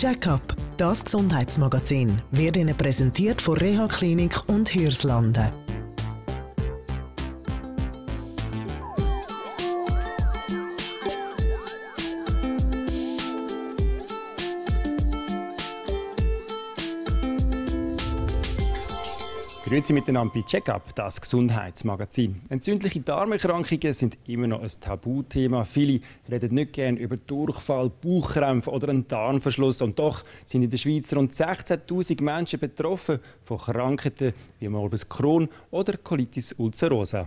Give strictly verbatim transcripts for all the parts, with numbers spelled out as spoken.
Check-up, das Gesundheitsmagazin, wird Ihnen präsentiert von Reha Klinik und Hirslanden. Grüezi miteinander bei Check-up, das Gesundheitsmagazin. Entzündliche Darmerkrankungen sind immer noch ein Tabuthema. Viele reden nicht gerne über Durchfall, Bauchkrämpfe oder einen Darmverschluss. Und doch sind in der Schweiz rund sechzehntausend Menschen betroffen von Krankheiten wie Morbus Crohn oder Colitis ulcerosa.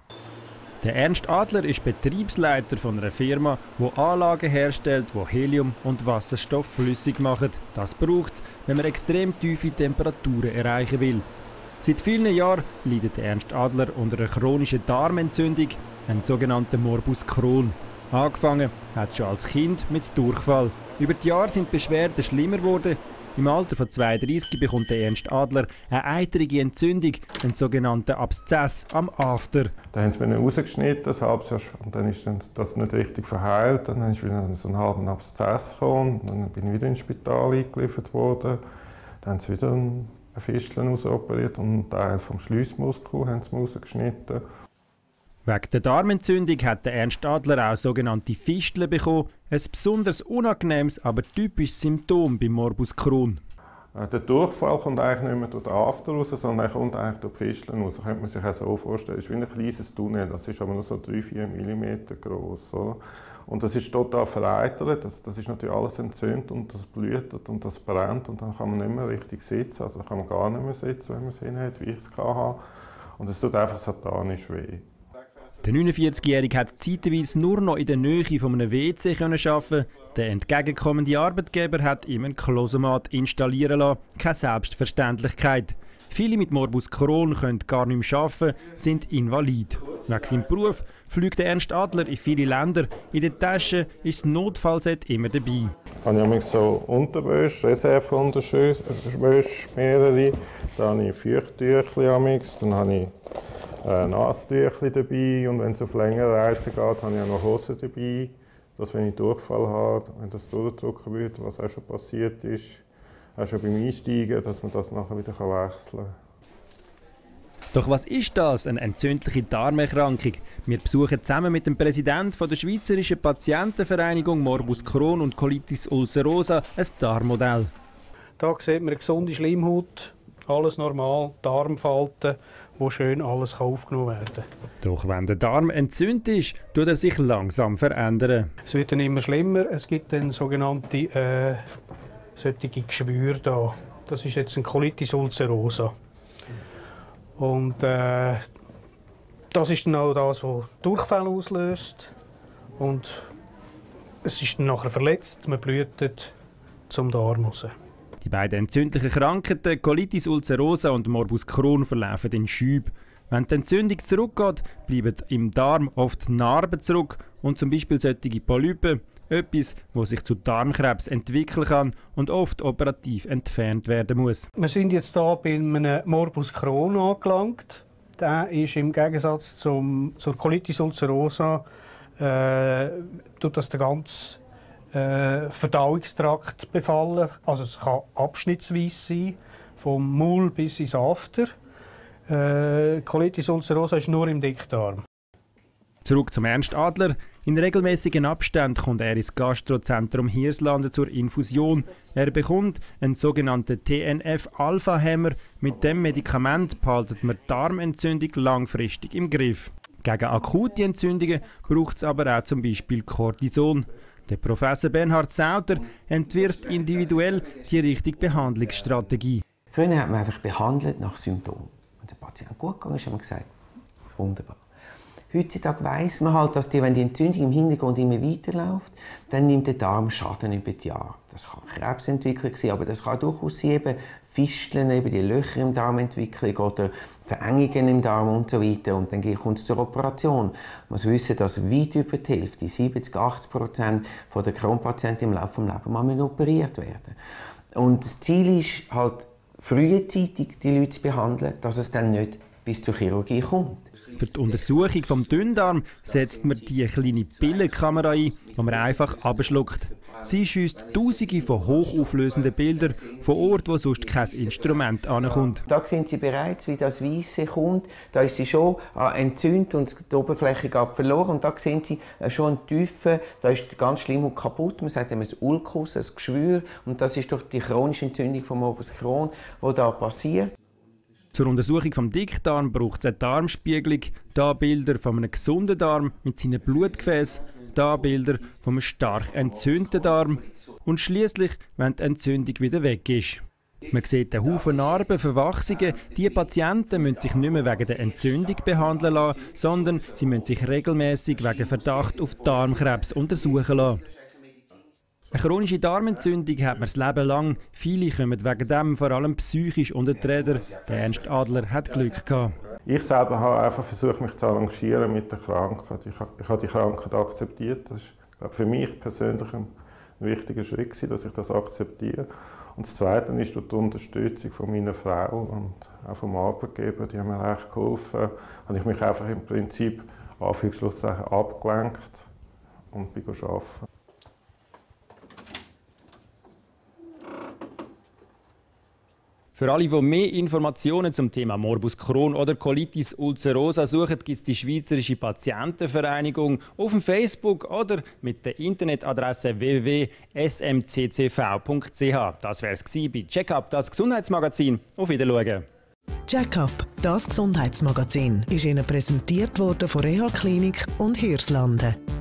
Der Ernst Adler ist Betriebsleiter von einer Firma, die Anlagen herstellt, die Helium und Wasserstoff flüssig machen. Das braucht es, wenn man extrem tiefe Temperaturen erreichen will. Seit vielen Jahren leidet Ernst Adler unter einer chronischen Darmentzündung, einem sogenannten Morbus Crohn. Angefangen hat schon als Kind mit Durchfall. Über die Jahre sind die Beschwerden schlimmer geworden. Im Alter von zweiunddreißig bekommt der Ernst Adler eine eitrige Entzündung, einen sogenannten Abszess am After. Dann haben sie mir rausgeschnitten, ein halbes Jahr, und dann ist das nicht richtig verheilt. Dann ist wieder so ein halber Abszess gekommen. Dann bin ich wieder ins Spital eingeliefert worden. Dann haben sie wieder einen Fisteln ausoperiert und einen Teil vom Schliessmuskel haben sie rausgeschnitten. Wegen der Darmentzündung hat der Ernst Adler auch sogenannte Fisteln bekommen. Ein besonders unangenehmes, aber typisches Symptom beim Morbus Crohn. Der Durchfall kommt eigentlich nicht mehr durch den After raus, sondern er kommt eigentlich durch die Fisteln raus. Das könnte man sich auch so vorstellen. Es ist wie ein kleines Tunnel, das ist aber nur so drei bis vier Millimeter groß. Oder? Und das ist total vereitert, das, das ist natürlich alles entzündet und das blutet und das brennt und dann kann man nicht mehr richtig sitzen, also kann man gar nicht mehr sitzen, wenn man es hinhat, wie ich es hatte. Und es tut einfach satanisch weh. Der neunundvierzigjährige hat zeitweise nur noch in der Nähe von einem W C arbeiten. Der entgegenkommende Arbeitgeber hat ihm einen Klosomat installieren lassen. Keine Selbstverständlichkeit. Viele mit Morbus Crohn können gar nicht mehr arbeiten, sind invalid. Wegen seinem Beruf fliegt Ernst Adler in viele Länder. In der Tasche ist das Notfallset immer dabei. Dann habe ich so Unterwäsche, Reserveunterwäsche, mehrere. Dann habe ich Feuchttücher, dann habe ich äh, Nasentücher dabei. Und wenn es auf längere Reisen geht, habe ich auch noch Hosen dabei. Dass, wenn ich Durchfall habe, wenn das durchdrücken würde, was auch schon passiert ist, auch schon beim Einsteigen, dass man das nachher wieder wechseln kann. Doch was ist das, eine entzündliche Darmerkrankung? Wir besuchen zusammen mit dem Präsidenten der Schweizerischen Patientenvereinigung Morbus Crohn und Colitis ulcerosa ein Darmmodell. Hier sieht man eine gesunde Schleimhaut, alles normal, Darmfalten, wo schön alles aufgenommen werden kann. Doch wenn der Darm entzündet ist, tut er sich langsam verändern. Es wird dann immer schlimmer. Es gibt dann sogenannte äh, solche Geschwüre da. Das ist jetzt ein Colitis ulcerosa. Und äh, das ist dann auch das, was Durchfall auslöst. Und es ist dann nachher verletzt, man blutet zum Darm raus. Die beiden entzündlichen Krankheiten, Colitis ulcerosa und Morbus Crohn, verlaufen in Schüben. Wenn die Entzündung zurückgeht, bleiben im Darm oft Narben zurück und zum Beispiel solche Polypen, etwas, das sich zu Darmkrebs entwickeln kann und oft operativ entfernt werden muss. Wir sind jetzt hier bei einem Morbus Crohn angelangt. Der ist im Gegensatz zum, zur Colitis ulcerosa äh, tut das den ganzen äh, Verdauungstrakt befallen. Also es kann abschnittsweise sein, vom Maul bis ins After. Äh, Colitis ulcerosa ist nur im Dickdarm. Zurück zum Ernst Adler. In regelmäßigen Abständen kommt er ins Gastrozentrum Hirslanden zur Infusion. Er bekommt einen sogenannten T N F-Alpha-Hämmer. Mit dem Medikament behaltet man die Darmentzündung langfristig im Griff. Gegen akute Entzündungen braucht es aber auch zum Beispiel Cortison. Der Professor Bernhard Sauter entwirft individuell die richtige Behandlungsstrategie. Früher hat man einfach behandelt nach Symptomen. Wenn der Patient gut gegangen ist, hat man gesagt, wunderbar. Heutzutage weiss man halt, dass die, wenn die Entzündung im Hintergrund immer weiterläuft, dann nimmt der Darm Schaden über die Jahre. Das kann Krebsentwicklung sein, aber das kann durchaus eben Fisteln, eben die Löcher im Darmentwicklung oder Verengungen im Darm und so weiter. Und dann kommt es zur Operation. Man muss wissen, dass weit über die Hälfte, siebzig bis achtzig Prozent der Crohn-Patienten im Laufe des Lebens mal operiert werden. Und das Ziel ist halt, frühzeitig die Leute zu behandeln, dass es dann nicht bis zur Chirurgie kommt. Für die Untersuchung des Dünndarm setzt man die kleine Pillenkamera ein, die man einfach abschluckt. Sie schießt Tausende von hochauflösenden Bildern von Orten, wo sonst kein Instrument ankommt. Da sehen Sie bereits, wie das Weisse kommt. Da ist sie schon entzündet und die Oberfläche geht verloren. Und da sehen Sie schon eine Tiefe, da ist ganz schlimm und kaputt. Man sagt ein Ulkus, ein Geschwür. Und das ist durch die chronische Entzündung vom Morbus Crohn, die da passiert. Zur Untersuchung des Dickdarms braucht es eine Darmspiegelung, da Bilder von einem gesunden Darm mit seinen Blutgefäßen, da Bilder von einem stark entzündeten Darm und schließlich, wenn die Entzündung wieder weg ist. Man sieht einen Haufen Narben, Verwachsungen. Diese Patienten müssen sich nicht mehr wegen der Entzündung behandeln lassen, sondern sie müssen sich regelmäßig wegen Verdacht auf Darmkrebs untersuchen lassen. Eine chronische Darmentzündung hat man das Leben lang. Viele kommen wegen dem vor allem psychisch unter die Räder. Der Ernst Adler hat Glück gehabt. Ich selber habe einfach versucht, mich zu arrangieren mit der Krankheit. Ich habe, ich habe die Krankheit akzeptiert. Das war für mich persönlich ein wichtiger Schritt, dass ich das akzeptiere. Und das Zweite ist durch die Unterstützung von meiner Frau und auch vom Arbeitgeber, die haben mir echt geholfen. Habe ich mich einfach im Prinzip Anführungsschlusszeichen abgelenkt und bin arbeiten. Für alle, die mehr Informationen zum Thema Morbus Crohn oder Colitis ulcerosa suchen, gibt es die Schweizerische Patientenvereinigung auf dem Facebook oder mit der Internetadresse w w w punkt s m c c v punkt c h. Das wäre es bei Checkup, das Gesundheitsmagazin. Auf Wiedersehen. Checkup, das Gesundheitsmagazin, ist Ihnen präsentiert worden von Reha Klinik und Hirslanden.